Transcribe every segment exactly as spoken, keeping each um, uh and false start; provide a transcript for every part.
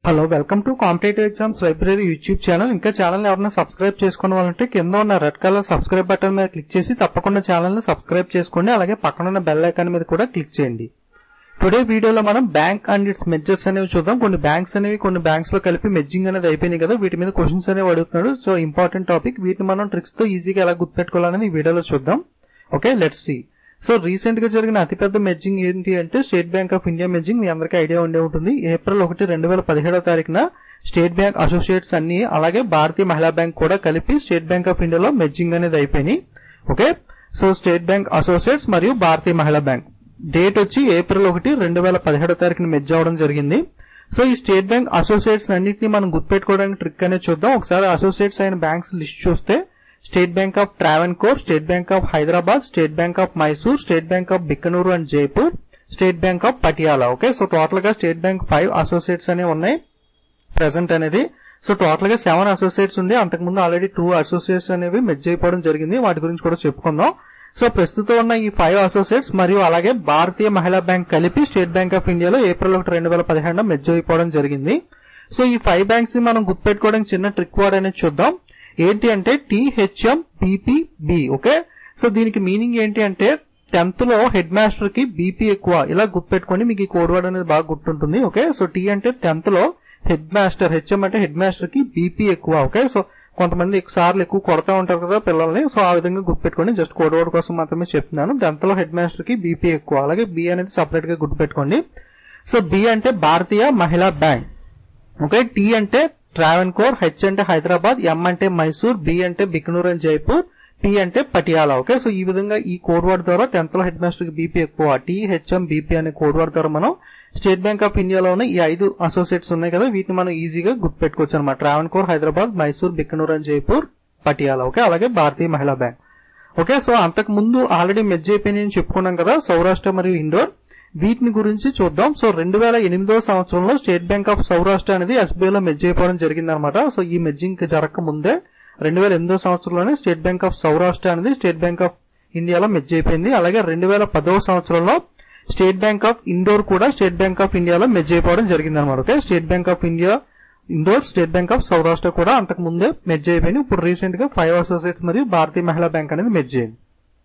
Hello welcome to competitive exams library YouTube channel. ఇంకా channel ఎవరైనా subscribe చేసుకున్న వాళ్ళంటే కింద ఉన్న రెడ్ కలర్ సబ్స్క్రైబ్ బటన్ మీద క్లిక్ చేసి తప్పకుండా ఛానల్ ని సబ్స్క్రైబ్ చేసుకోండి. అలాగే పక్కన ఉన్న బెల్ ఐకాన్ మీద కూడా క్లిక్ చేయండి. టుడే వీడియోలో మనం బ్యాంక్ అండ్ ఇట్స్ మెర్జర్స్ అనేవి చూద్దాం. కొన్ని బ్యాంక్స్ అనేవి కొన్ని బ్యాంక్స్ లో కలిపి మెర్జింగ్ అనేది అయిపోయినాయి కదా, వీటి మీద క్వశ్చన్స్ అనేవి అడుగుతున్నాడు. సో ఇంపార్టెంట్ టాపిక్, వీటిని మనం ట్రిక్స్ తో ఈజీగా ఎలా గుర్తుపెట్టుకోవాలని ఈ వీడియోలో చూద్దాం. Okay, let's see. So recent గా జరిగిన అతిపెద్ద మెర్జింగ్ ఏంటి అంటే state bank of India merging. మీ అందరికీ ఐడియా ఉండే ఉంటుంది. ఏప్రిల్ ఒకటి రెండు వేల పదిహేడవ తారీఖున స్టేట్ బ్యాంక్ అసోసియేట్స్ అన్ని అలాగే భారతీయ మహిళా బ్యాంక్ కూడా కలిపి స్టేట్ బ్యాంక్ ఆఫ్ ఇండియాలో మెర్జింగ్ అనేది అయిపోయినాయి. Okay, so state bank associates మరియు భారతీయ మహిళా బ్యాంక్ డేట్ వచ్చి ఏప్రిల్ ఒకటి రెండు వేల పదిహేడవ తారీఖున మెర్జ్ అవడం జరిగింది. సో ఈ స్టేట్ బ్యాంక్ అసోసియేట్స్ అన్నింటినీ మనం గుర్తుపెట్టుకోవడానికి ట్రిక్ అనేది చూద్దాం. ఒకసారి అసోసియేట్స్ అయిన బ్యాంక్స్ లిస్ట్ చూస్తే state bank of Travancore, state bank of Hyderabad, state bank of Mysore, state bank of Bikaner and Jaipur, state bank of Patiala. Okay, so total గా స్టేట్ బ్యాంక్ ఫైవ్ అసోసియేట్స్ అనేవి ఉన్నాయి ప్రెసెంట్ అనేది. సో టోటల్ గా సెవెన్ అసోసియేట్స్ ఉంది. అంతకుముందు already two associates అనేవి merge అయిపోవడం జరిగింది. వాటి గురించి కూడా చెప్పుకుందాం. సో ప్రస్తుతం ఉన్న ఈ ఫైవ్ అసోసియేట్స్ మరియు అలాగే భారతీయ మహిళా బ్యాంక్ కలిపి స్టేట్ బ్యాంక్ ఆఫ్ ఇండియాలో ఏప్రిల్ ఒకటి రెండు వేల పదిహేడున మెర్జ్ అయిపోవడం జరిగింది. సో ఈ ఫైవ్ బ్యాంక్స్ ని మనం గుర్తుపెట్టుకోవడానికి చిన్న ట్రిక్ వర్డ్ అనేది చూద్దాం. ఏంటి అంటే టీహెచ్ఎం బీపీబీ. ఓకే, సో దీనికి మీనింగ్ ఏంటి అంటే టెన్త్ లో హెడ్ మాస్టర్ కి బీపీ ఎక్కువ, ఇలా గుర్తుపెట్టుకోండి. మీకు ఈ కోడ్ వర్డ్ అనేది బాగా గుర్తుంటుంది. ఓకే, సో టీ అంటే టెన్త్ లో హెడ్ మాస్టర్, హెచ్ఎం అంటే హెడ్ మాస్టర్ కి బీపీ ఎక్కువ. ఓకే, సో కొంతమంది ఎక్కువ సార్లు ఎక్కువ కొడతా ఉంటారు కదా పిల్లల్ని, సో ఆ విధంగా గుర్తుపెట్టుకోండి. జస్ట్ కోడ్ వర్డ్ కోసం మాత్రమే చెప్తున్నాను. టెన్త్ లో హెడ్ మాస్టర్ కి బీపీ ఎక్కువ, అలాగే బి అనేది సపరేట్ గా గుర్తుపెట్టుకోండి. సో బి అంటే భారతీయ మహిళా బ్యాంక్. ఓకే, టీ అంటే ట్రావెన్కోర్, హెచ్ అంటే హైదరాబాద్, ఎం అంటే మైసూర్, బి అంటే బికనూర్ అండ్ జైపూర్, పి అంటే పటియాలా. ఓకే, సో ఈ విధంగా ఈ కోడ్ వర్డ్ ద్వారా టెన్త్ లో హెడ్ మాస్టర్ కి బీపీ ఎక్కువ, టీ హెచ్ఎం బీపీ అనే కోడ్ వర్డ్ ద్వారా మనం స్టేట్ బ్యాంక్ ఆఫ్ ఇండియాలోనే ఈ ఐదు అసోసియేట్స్ ఉన్నాయి కదా, వీటిని మనం ఈజీగా గుర్తుపెట్టుకోవచ్చు అనమాట. ట్రావెన్కోర్, హైదరాబాద్, మైసూర్, బికనూర్ అండ్ జైపూర్, పటియాలా. ఓకే, అలాగే Bharatiya Mahila bank. Okay, so అంతకు ముందు ఆల్రెడీ మెర్జ్ అయిపోయినాయని చెప్పుకున్నాం కదా సౌరాష్ట్ర మరియు ఇండోర్. వీటిని గురించి చూద్దాం. సో రెండు వేల ఎనిమిదో సంవత్సరంలో స్టేట్ బ్యాంక్ ఆఫ్ సౌరాష్ట్ర అనేది ఎస్బీఐలో మెర్జ్ అయిపోవడం జరిగింది అనమాట. సో ఈ మెర్జింగ్ జరగక ముందే రెండు వేల ఎనిమిదో సంవత్సరంలోనే స్టేట్ బ్యాంక్ ఆఫ్ సౌరాష్ట్ర అనేది స్టేట్ బ్యాంక్ ఆఫ్ ఇండియాలో మెర్జ్ అయిపోయింది. అలాగే రెండు వేల పదవ సంవత్సరంలో స్టేట్ బ్యాంక్ ఆఫ్ ఇండోర్ కూడా స్టేట్ బ్యాంక్ ఆఫ్ ఇండియాలో మెర్జ్ అయిపోవడం జరిగింది అనమాట. Okay, state bank of India Indore, state bank of Saurashtra కూడా అంతకు ముందే మెర్జ్ అయిపోయింది. ఇప్పుడు రీసెంట్ గా ఫైవ్ అసోసియేట్స్ మరియు భారతీయ మహిళా బ్యాంక్ అనేది మెర్జ్ అయింది.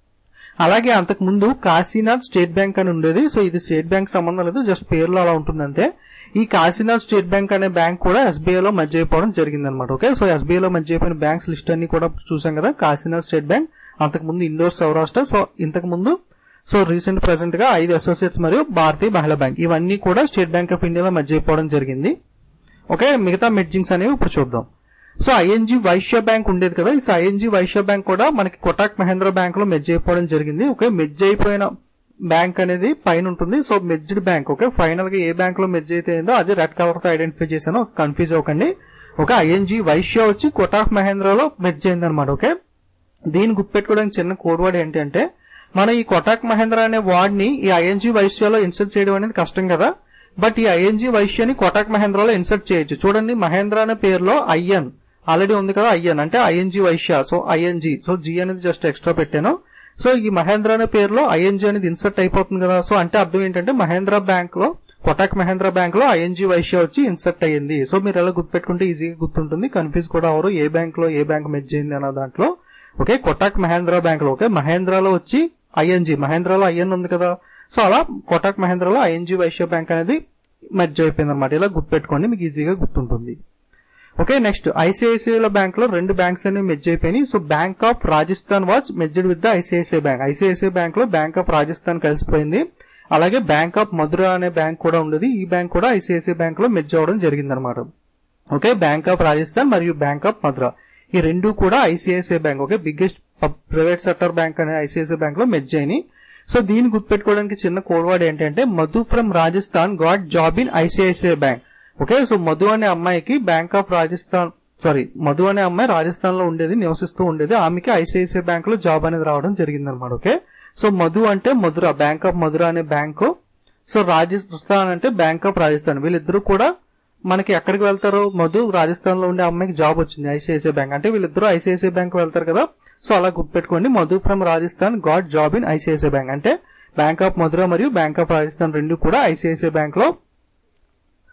అలాగే అంతకు ముందు కాశీనాథ్ స్టేట్ బ్యాంక్ అని ఉండేది. సో ఇది స్టేట్ బ్యాంక్ సంబంధం లేదు, జస్ట్ పేరులో అలా ఉంటుంది అంతే. ఈ కాశీనాథ్ స్టేట్ బ్యాంక్ అనే బ్యాంక్ కూడా ఎస్బీఐలో మెర్జ్ అయిపోవడం జరిగింది అనమాట. ఓకే, సో ఎస్బీఐలో మెర్జ్ అయిపోయిన బ్యాంక్స్ లిస్ట్ అన్ని కూడా చూసాం కదా. కాశీనాథ్ స్టేట్ బ్యాంక్, అంతకు ముందు ఇండోర్ సౌరాష్ట్ర, సో ఇంతకు ముందు సో రీసెంట్ ప్రెసెంట్ గా ఐదు అసోసియేట్స్ మరియు భారతీయ మహిళా బ్యాంక్, ఇవన్నీ కూడా స్టేట్ బ్యాంక్ ఆఫ్ ఇండియాలో మెర్జ్ అయిపోవడం జరిగింది. ఓకే, మిగతా మెర్జింగ్స్ అనేవి ఇప్పుడు చూద్దాం. సో ఐఎన్జీ వైశ్య బ్యాంక్ ఉండేది కదా, ఈ ఐఎన్జీ వైశ్య బ్యాంక్ కూడా మనకి కోటక్ మహేంద్ర బ్యాంక్ లో మెర్జ్ అయిపోవడం జరిగింది. ఓకే, మెర్జ్ అయిపోయిన బ్యాంక్ అనేది పైన ఉంటుంది. So merged bank, okay, final గా ఏ బ్యాంక్ లో మెర్జ్ అయితే అయిందో అది రెడ్ కలర్ తో ఐడెంటిఫై చేశాను, కన్ఫ్యూజ్ అవ్వకండి. ఓకే, ఐఎన్జీ వైశ్య వచ్చి కోటక్ మహేంద్రలో మెర్జ్ అయింది అనమాట. ఓకే, దీన్ని గుర్తుపెట్టుకోవడానికి చిన్న కోడ్ వర్డ్ ఏంటి అంటే మనం ఈ కోటక్ మహేంద్ర అనే వర్డ్ ని ఈ ఐఎన్జీ వైశ్యలో ఇన్సర్ట్ చేయడం అనేది కష్టం కదా, బట్ ఈ ఐఎన్జీ వైశ్యని కోటక్ మహేంద్రలో ఇన్సర్ట్ చేయొచ్చు. చూడండి, మహేంద్ర అనే పేరులో ఐఎన్ ఆల్రెడీ ఉంది కదా, ఐఎన్ అంటే ING Vysya. So ING, so G అనేది జస్ట్ ఎక్స్ట్రా పెట్టాను. సో ఈ మహేంద్ర అనే పేరులో ఐఎన్జీ అనేది ఇన్సర్ట్ అయిపోతుంది కదా. సో అంటే అర్థం ఏంటంటే మహేంద్ర బ్యాంక్ లో కోటక్ మహేంద్ర బ్యాంక్ లో ఐఎన్జీ వైశ్య వచ్చి ఇన్సర్ట్ అయ్యింది. సో మీరు ఎలా గుర్తుపెట్టుకుంటే ఈజీగా గుర్తుంటుంది, కన్ఫ్యూజ్ కూడా అవరు ఏ బ్యాంక్ లో ఏ బ్యాంక్ మెర్జ్ అయింది అన్న దాంట్లో. ఓకే, కోటక్ మహేంద్ర బ్యాంక్ లో, ఓకే, మహేంద్రలో వచ్చి ఐఎన్జీ, మహేంద్రలో ఐఎన్ ఉంది కదా, సో అలా కోటక్ మహేంద్రలో ఐఎన్జీ వైశ్య బ్యాంక్ అనేది మెర్జ్ అయిపోయింది అనమాట. ఇలా గుర్తుపెట్టుకోండి, మీకు ఈజీగా గుర్తుంటుంది. ఓకే, నెక్స్ట్ ఐసిఐసిఐ బ్యాంక్ లో రెండు బ్యాంక్స్ అనేవి మెర్జ్ అయిపోయినాయి. So bank of Rajasthan was merged with the ICICI bank. ICICI bank లో బ్యాంక్ ఆఫ్ రాజస్థాన్ కలిసిపోయింది. అలాగే బ్యాంక్ ఆఫ్ మధుర అనే బ్యాంక్ కూడా ఉండేది, ఈ బ్యాంక్ కూడా ఐసిఐసిఐ బ్యాంక్ లో మెర్జ్ అవడం జరిగింది అనమాట. ఓకే, బ్యాంక్ ఆఫ్ రాజస్థాన్ మరియు బ్యాంక్ ఆఫ్ మధుర ఈ రెండు కూడా ICICI bank, okay, biggest private sector bank అనే ఐసిఐసిఐ బ్యాంక్ లో మెర్జ్ అయినాయి. సో దీన్ని గుర్తుపెట్టుకోవడానికి చిన్న కోడ్ వర్డ్ ఏంటంటే Madhu from Rajasthan got job in ICICI bank. Okay, so Madhu అనే అమ్మాయికి bank of Rajasthan sorry Madhu అనే అమ్మాయి రాజస్థాన్ లో ఉండేది, నివసిస్తూ ఉండేది, ఆమెకి ఐసిఐసిఐ బ్యాంక్ లో జాబ్ అనేది రావడం జరిగింది అనమాట. ఓకే, సో మధు అంటే మధుర, బ్యాంక్ ఆఫ్ మధుర అనే బ్యాంకు. సో రాజస్థాన్ అంటే బ్యాంక్ ఆఫ్ రాజస్థాన్. వీళ్ళిద్దరూ కూడా మనకి ఎక్కడికి వెళ్తారు, మధు రాజస్థాన్ లో ఉండే అమ్మాయికి జాబ్ వచ్చింది ఐసిఐసిఐ బ్యాంక్, అంటే వీళ్ళిద్దరూ ఐసిఐసిఐ బ్యాంక్ వెళ్తారు కదా. సో అలా గుర్తుపెట్టుకోండి, Madhu from Rajasthan got job in ICICI bank అంటే బ్యాంక్ ఆఫ్ మధుర మరియు బ్యాంక్ ఆఫ్ రాజస్థాన్ రెండు కూడా ఐసిఐసిఐ బ్యాంక్ లో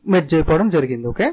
మెర్జ్ అయిపోవడం జరిగింది. Okay,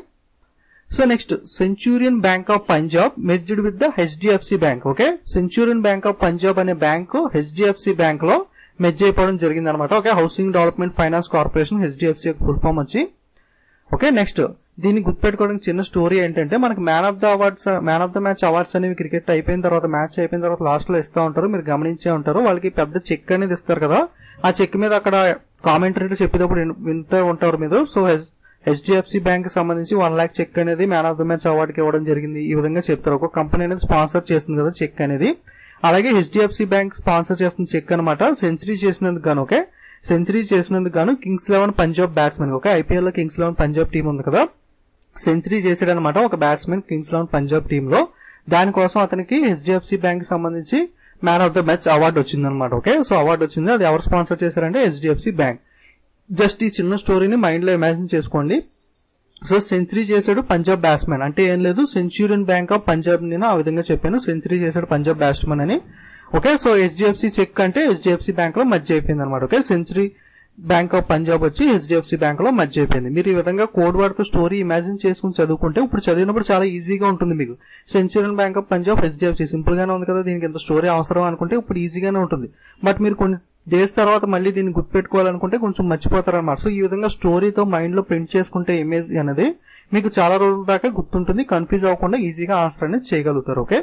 so next centurion bank of Punjab merged with the HDFC bank. Okay, centurion bank of Punjab అనే బ్యాంకు హెచ్డిఎఫ్సి బ్యాంక్ లో merge అయిపోవడం జరిగింది అనమాట. Okay, housing development finance corporation HDFC యొక్క ఫుల్ ఫామ్ వచ్చి. ఓకే, నెక్స్ట్ దీన్ని గుర్తుపెట్టుకోవడానికి చిన్న స్టోరీ ఏంటంటే మనకి man of the awards man of the match awards అనేవి క్రికెట్ అయిపోయిన తర్వాత మ్యాచ్ అయిపోయిన తర్వాత లాస్ట్ లో ఇస్తూ ఉంటారు, మీరు గమనించే ఉంటారు. వాళ్ళకి పెద్ద చెక్ అనేది ఇస్తారు కదా, ఆ చెక్ మీద అక్కడ కామెంటరీ చెప్పేటప్పుడు వింటూ ఉంటారు మీరు. సో హెచ్డిఎఫ్సి బ్యాంక్ కి సంబంధించి వన్ లాక్ చెక్ అనేది మ్యాన్ ఆఫ్ ద మ్యాచ్ అవార్డుకి ఇవ్వడం జరిగింది. ఈ విధంగా చెప్తారు. ఒక కంపెనీ అనేది స్పాన్సర్ చేస్తుంది కదా చెక్ అనేది, అలాగే హెచ్డిఎఫ్సి బ్యాంక్ స్పాన్సర్ చేస్తున్న చెక్ అనమాట. సెంచరీ చేసినందుకు గాను ఓకే సెంచరీ చేసినందుకు గాను kings eleven Punjab batsmen. Okay, IPL లో కింగ్స్ ఎలెవన్ పంజాబ్ టీం ఉంది కదా, సెంచరీ చేసాడనమాట ఒక batsmen kings eleven Punjab team లో. దానికోసం అతనికి హెచ్డిఎఫ్సి బ్యాంక్ సంబంధించి man of the match award వచ్చిందనమాట. ఓకే, సో అవార్డు వచ్చింది, అది ఎవరు స్పాన్సర్ చేశారంటే హెచ్డిఎఫ్సి బ్యాంక్. జస్ట్ ఈ చిన్న స్టోరీని మైండ్ లో ఇమాజిన్ చేసుకోండి. సో సెంచరీ చేశాడు పంజాబ్ బ్యాట్స్మెన్ అంటే ఏం లేదు, సెంచూరియన్ బ్యాంక్ ఆఫ్ పంజాబ్ నేను ఆ విధంగా చెప్పాను, సెంచరీ చేశాడు పంజాబ్ బ్యాట్స్మెన్ అని. ఓకే, సో హెచ్డిఎఫ్సి చెక్ అంటే హెచ్డిఎఫ్సి బ్యాంక్ లో మధ్య అయిపోయింది అనమాట. Okay, century bank of Punjab వచ్చి హెచ్డిఎఫ్సి బ్యాంక్ లో మధ్య అయిపోయింది. మీరు ఈ విధంగా కోడ్ వర్డ్ తో స్టోరీ ఇమాజిన్ చేసుకుని చదువుకుంటే ఇప్పుడు చదివినప్పుడు చాలా ఈజీగా ఉంటుంది మీకు. Centurion bank of Punjab HDFC simple గానే ఉంది కదా, దీనికి ఎంత స్టోరీ అవసరం అనుకుంటే ఇప్పుడు ఈజీగానే ఉంటుంది. బట్ మీరు కొన్ని డేస్ తర్వాత మళ్ళీ దీన్ని గుర్తుపెట్టుకోవాలనుకుంటే కొంచెం మర్చిపోతారు అనమాట. సో ఈ విధంగా స్టోరీతో మైండ్ లో ప్రింట్ చేసుకుంటే ఇమేజ్ అనేది మీకు చాలా రోజుల దాకా గుర్తుంటుంది, కన్ఫ్యూజ్ అవ్వకుండా ఈజీగా ఆన్సర్ అనేది చేయగలుగుతారు. Okay,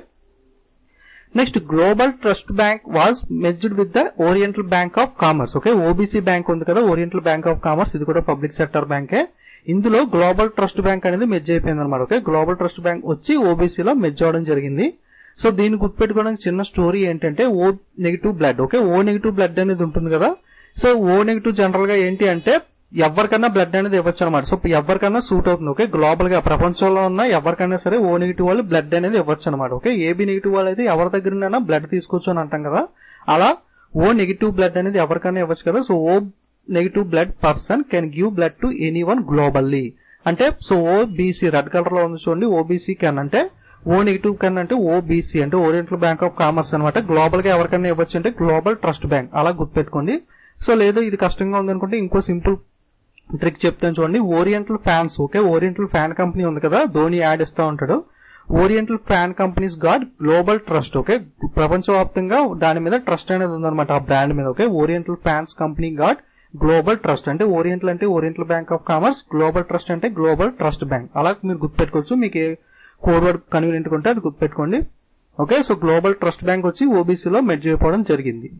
next Global Trust Bank was merged with the Oriental Bank of Commerce. Okay, OBC bank ఉంది కదా, ఓరియంటల్ బ్యాంక్ ఆఫ్ కామర్స్, ఇది కూడా పబ్లిక్ సెక్టర్ బ్యాంకే. ఇందులో గ్లోబల్ ట్రస్ట్ బ్యాంక్ అనేది మెర్జ్ అయిపోయింది అనమాట. ఓకే, గ్లోబల్ ట్రస్ట్ బ్యాంక్ వచ్చి ఓబీసీలో మెర్జ్ అవడం జరిగింది. సో దీన్ని గుర్తుపెట్టుకోవడానికి చిన్న స్టోరీ ఏంటంటే O negative blood. Okay, O negative blood అనేది ఉంటుంది కదా, సో ఓ నెగిటివ్ జనరల్ గా ఏంటి అంటే ఎవరికన్నా బ్లడ్ అనేది ఇవ్వచ్చు అనమాట. సో ఎవరికన్నా సూట్ అవుతుంది. ఓకే, గ్లోబల్ గా ప్రపంచంలో ఉన్న ఎవరికైనా సరే ఓ నెగిటివ్ వాళ్ళు బ్లడ్ అనేది ఇవ్వచ్చు అనమాట. ఓకే, ఏబీ నెగిటివ్ వాళ్ళు అయితే ఎవరి దగ్గర బ్లడ్ తీసుకోవచ్చు అని అంటాం కదా, అలా ఓ నెగిటివ్ బ్లడ్ అనేది ఎవరికైనా ఇవ్వచ్చు కదా. So O negative blood person can give blood to anyone globally అంటే, సో ఓబీసీ రెడ్ కలర్ లో ఉంది చూడండి, ఓబీసీ కెన్ అంటే ఓ నెగిటివ్ కెన్ అంటే ఓబీసీ అంటే ఓరియంటల్ బ్యాంక్ ఆఫ్ కామర్స్ అనమాట. గ్లోబల్ గా ఎవరికైనా ఇవ్వచ్చు అంటే గ్లోబల్ ట్రస్ట్ బ్యాంక్, అలా గుర్తుపెట్టుకోండి. సో లేదు ఇది కష్టంగా ఉంది అనుకుంటే ఇంకో సింపుల్ ట్రిక్ చెప్తాను చూడండి. Oriental fans. Okay, Oriental fan company ఉంది కదా, ధోని యాడ్ ఇస్తా ఉంటాడు. Oriental fan companies got global trust. Okay, ప్రపంచవ్యాప్తంగా దాని మీద ట్రస్ట్ అనేది ఉందన్నమాట ఆ బ్రాండ్ మీద. Okay, Oriental fans company got global trust అంటే ఓరియంటల్ అంటే Oriental Bank of Commerce, global trust అంటే గ్లోబల్ ట్రస్ట్ బ్యాంక్. అలా మీరు గుర్తుపెట్టుకోవచ్చు, మీకు కోడ్ వర్డ్ కన్వీనియంట్ ఉంటే అది గుర్తుపెట్టుకోండి. Okay, so Global Trust Bank వచ్చి ఓబీసీలో మెర్జ్ అయిపోవడం జరిగింది.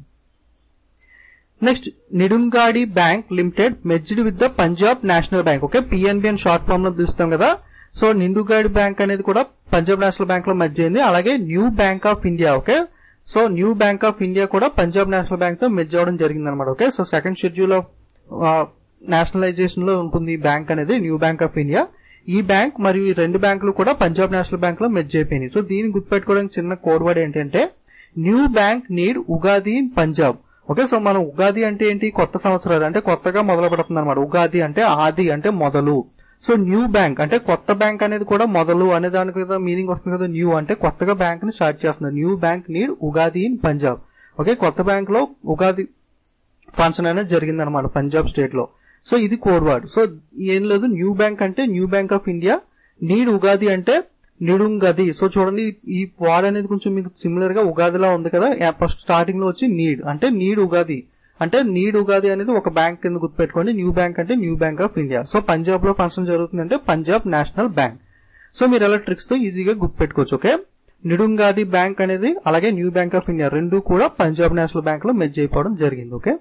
Next Nedungadi Bank Limited merged with the Punjab National Bank. Okay, PNB అని షార్ట్ ఫామ్ లో పిలుస్తాం కదా. సో నిండుగాడి బ్యాంక్ అనేది కూడా పంజాబ్ నేషనల్ బ్యాంక్ లో మెర్జ్ అయింది. అలాగే New Bank of India. Okay, so New Bank of India కూడా పంజాబ్ నేషనల్ బ్యాంక్ తో మెర్జ్ అవడం జరిగింది అనమాట. Okay, so second schedule of nationalization లో ఉంటుంది ఈ బ్యాంక్ అనేది, న్యూ బ్యాంక్ ఆఫ్ ఇండియా. ఈ బ్యాంక్ మరియు ఈ రెండు బ్యాంకులు కూడా పంజాబ్ నేషనల్ బ్యాంక్ లో మెర్జ్ అయిపోయినాయి. సో దీన్ని గుర్తుపెట్టుకోవడానికి చిన్న కోడ్ వర్డ్ ఏంటంటే new bank need Ugadi in Punjab. Okay, so మనం ఉగాది అంటే ఏంటి, కొత్త సంవత్సరాలు అంటే కొత్తగా మొదలు పెడుతుంది అనమాట. ఉగాది అంటే ఆది అంటే మొదలు. సో న్యూ బ్యాంక్ అంటే కొత్త బ్యాంక్ అనేది కూడా మొదలు అనే దానికి మీనింగ్ వస్తుంది కదా. న్యూ అంటే కొత్తగా బ్యాంక్ ని స్టార్ట్ చేస్తుంది. New bank need Ugadi in Punjab. Okay, కొత్త బ్యాంక్ లో ఉగాది ఫంక్షన్ అనేది జరిగింది అనమాట పంజాబ్ స్టేట్ లో. సో ఇది కోడ్ వర్డ్. సో ఏం లేదు, న్యూ బ్యాంక్ అంటే New Bank of India, need Ugadi అంటే నిడుంగది. సో చూడండి ఈ వర్డ్ అనేది కొంచెం మీకు సిమిలర్ గా ఉగాదిలా ఉంది కదా. ఫస్ట్ స్టార్టింగ్ లో వచ్చి నీడ్ అంటే నీడ్ ఉగాది అంటే నీడ్ ఉగాది అనేది ఒక బ్యాంక్ కింద గుర్తుపెట్టుకోండి. న్యూ బ్యాంక్ అంటే New Bank of India. So Punjab లో ఫంక్షన్ జరుగుతుందంటే పంజాబ్ నేషనల్ బ్యాంక్. సో మీరు ఎలా ట్రిక్స్ తో ఈజీగా గుర్తుపెట్టుకోవచ్చు. ఓకే, నిడుంగాది బ్యాంక్ అనేది అలాగే న్యూ బ్యాంక్ ఆఫ్ ఇండియా రెండు కూడా పంజాబ్ నేషనల్ బ్యాంక్ లో మెర్జ్ అయిపోవడం జరిగింది. Okay,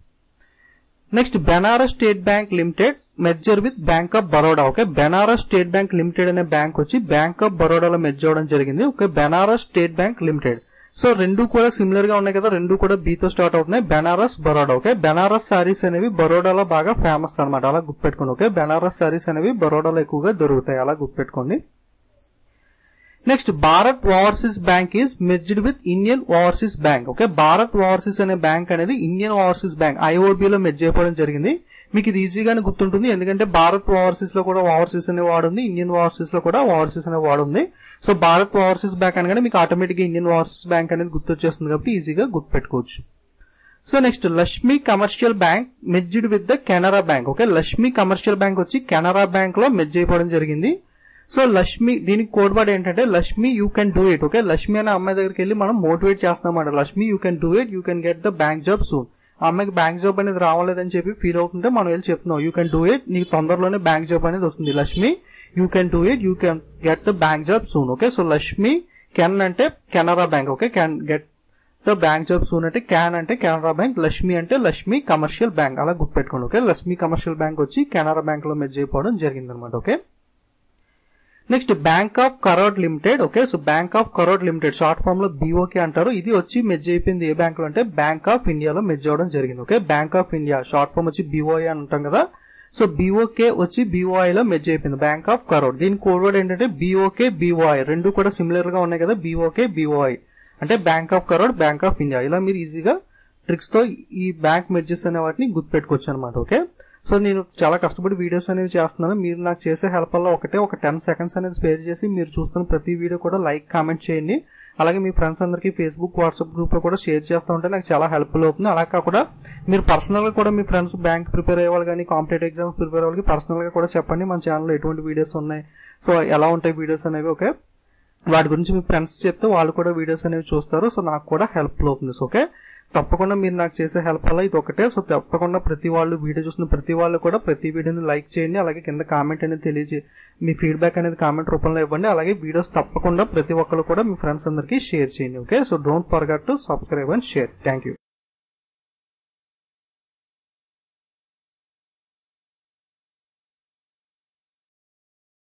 next Benares State Bank Limited merger with Bank of Baroda. Okay, Benares State Bank Limited అనే బ్యాంక్ వచ్చి బ్యాంక్ ఆఫ్ బరోడాలో మెర్జ్ అవడం జరిగింది. Okay, Benares State Bank Limited. So రెండు కూడా సిమిలర్ గా ఉన్నాయి కదా, రెండు కూడా బి తో స్టార్ట్ అవుతున్నాయి, బెనారస్ బరోడా. ఓకే, బెనారస్ సారీస్ అనేవి బరోడాలో బాగా ఫేమస్ అనమాట, అలా గుర్తుపెట్టుకోండి. ఓకే, బెనారస్ సారీస్ అనేవి బరోడాలో ఎక్కువగా దొరుకుతాయి, అలా గుర్తుపెట్టుకోండి. Next Bharat Overseas Bank is merged with Indian Overseas Bank. Okay, Bharat Overseas అనే బ్యాంక్ అనేది ఇండియన్ ఓవర్సీస్ బ్యాంక్ ఐఓబిలో మెర్జ్ అయిపోవడం జరిగింది. మీకు ఇది ఈజీగానే గుర్తుంటుంది, ఎందుకంటే భారత్ ఓవర్సీస్ లో కూడా ఓవర్సీస్ అనే వాడు ఉంది, ఇండియన్ ఓవర్సీస్ లో కూడా ఓవర్సీస్ అనే వాడు ఉంది. సో భారత్ ఓవర్సీస్ బ్యాంక్ అనగానే మీకు ఆటోమేటిక్ గా ఇండియన్ ఓవర్సీస్ బ్యాంక్ అనేది గుర్తొచ్చేస్తుంది కాబట్టి ఈజీగా గుర్తుపెట్టుకోవచ్చు. So next Lakshmi Commercial Bank merged with the Canara Bank. Okay, Lakshmi Commercial Bank వచ్చి కెనరా బ్యాంక్ లో మెర్జ్ అయిపోవడం జరిగింది. సో లక్ష్మి దీనికి కోడ్ వర్డ్ ఏంటంటే Lakshmi you can do it. Okay, Lakshmi అనే అమ్మాయి దగ్గరికి వెళ్ళి మనం మోటివేట్ చేస్తున్నాం. Lakshmi you can do it, you can get the bank job soon. ఆ అమ్మాయికి బ్యాంక్ జాబ్ అనేది రావాలేదని చెప్పి ఫీల్ అవుతుంటే మనం వెళ్ళి చెప్తున్నాం యూ కెన్ డూ ఇట్, నీకు తొందరలోనే బ్యాంక్ జాబ్ అనేది వస్తుంది. Lakshmi you can do it, you can get the bank job soon. Okay, so Lakshmi can అంటే Canara Bank. Okay, can get the bank job soon అంటే క్యాన్ అంటే కెనరా బ్యాంక్, లక్ష్మి అంటే లక్ష్మి కమర్షియల్ బ్యాంక్. అలా గుర్తుపెట్టుకోండి. ఓకే, లక్ష్మి కమర్షియల్ బ్యాంక్ వచ్చి Canara bank లో మెర్జ్ అయిపోవడం జరిగింది అనమాట. Okay, next Bank of Karad Limited. Okay, so bank of Karad Limited short form లో బీఓకే అంటారు. ఇది వచ్చి మెర్జ్ అయిపోయింది ఏ బ్యాంక్ లో అంటే బ్యాంక్ ఆఫ్ ఇండియాలో మెర్జ్ అవడం జరిగింది. Okay, Bank of India short form వచ్చి బీఓఐ అని అంటాం కదా. సో బీఓకే వచ్చి బీఓఐ లో మెర్జ్ అయిపోయింది బ్యాంక్ ఆఫ్ కరోడ్. దీని కోడ్ వర్డ్ ఏంటంటే బీఓకే బీఓఐ, రెండు కూడా సిమిలర్ గా ఉన్నాయి కదా. బీఓకే బీఓఐ అంటే bank of Karad, Bank of India. ఇలా మీరు ఈజీగా ట్రిక్స్ తో ఈ బ్యాంక్ మెర్జెస్ అనే వాటిని గుర్తుపెట్టుకోవచ్చు అనమాట. ఓకే, సో నేను చాలా కష్టపడి వీడియోస్ అనేవి చేస్తున్నాను. మీరు నాకు చేసే హెల్ప్ వల్ల ఒకటే ఒక టెన్ సెకండ్స్ అనేది స్పేర్ చేసి మీరు చూస్తున్న ప్రతి వీడియో కూడా లైక్ కామెంట్ చేయండి. అలాగే మీ ఫ్రెండ్స్ అందరికీ ఫేస్బుక్ వాట్సాప్ గ్రూప్ లో కూడా షేర్ చేస్తూ ఉంటే నాకు చాలా హెల్ప్ఫుల్ అవుతుంది. అలా కాకుండా మీరు పర్సనల్ గా కూడా మీ ఫ్రెండ్స్ బ్యాంక్ ప్రిపేర్ అయ్యే వాళ్ళు కానీ కాంపిటేటివ్ ఎగ్జామ్స్ ప్రిపేర్ అయ్యే వాళ్ళకి పర్సనల్ గా కూడా చెప్పండి మన ఛానల్లో ఎటువంటి వీడియోస్ ఉన్నాయి, సో ఎలా ఉంటాయి వీడియోస్ అనేవి. ఓకే, వాటి గురించి మీ ఫ్రెండ్స్ చెప్తే వాళ్ళు కూడా వీడియోస్ అనేవి చూస్తారు. సో నాకు కూడా హెల్ప్ఫుల్ అవుతుంది. సో ఓకే, తప్పకుండా మీరు నాకు చేసే హెల్ప్ వల్ల ఇది ఒకటే. సో తప్పకుండా ప్రతి వాళ్ళు వీడియో చూసిన ప్రతి వాళ్ళు కూడా ప్రతి వీడియోని లైక్ చేయండి. అలాగే కింద కామెంట్ అనేది తెలియజే మీ ఫీడ్బ్యాక్ అనేది కామెంట్ రూపంలో ఇవ్వండి. అలాగే వీడియోస్ తప్పకుండా ప్రతి ఒక్కరు కూడా మీ ఫ్రెండ్స్ అందరికీ షేర్ చేయండి. Okay, so don't forget to subscribe and share. Thank you.